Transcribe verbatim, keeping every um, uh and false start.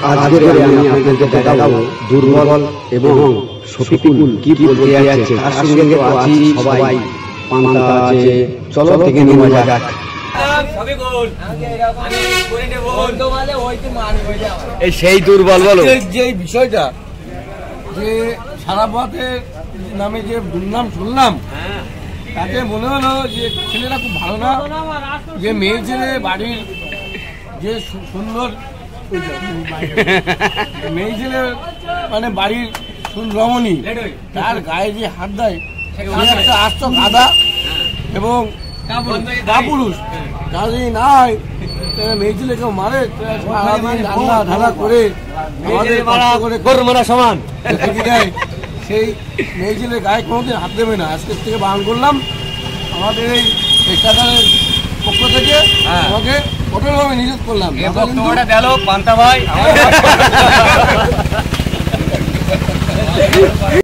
আজকে আমি আপনাদেরকে দেখাবো দুর্বল এবং শফিকুল কি বলতে যাচ্ছে। তার সঙ্গে তো আছি সবাই, পান্তা আছে, চলো থেকে নেওয়া যাক। এই সেই দুর্বল বলো যে বিষয়টা যে সারা পথে নামে যে দুর্নাম শুনলাম, তাতে মনে হলো যে ছেলেটা খুব ভালো না, যে মেয়ে ছেলে বাড়ির যে সুন্দর মেয়ে ছেলে মানে বাড়ির রমণী, তার গায়ে যে হাত দেয় একটা আস্ত গাদা এবং কাপুরুষ। যদি না হয় মেয়ে ছেলে কেউ মারে ঢালা ঢালা করে আমাদের করে মারা সমান দেয়, সেই মেয়ে ছেলের গায়ে কোনোদিন হাত দেবে না। আজকের থেকে বারণ করলাম। আমাদের এই পেশাদারের পক্ষ থেকে আমাকে কঠোরভাবে নিষেধ করলাম। পান্তা ভাই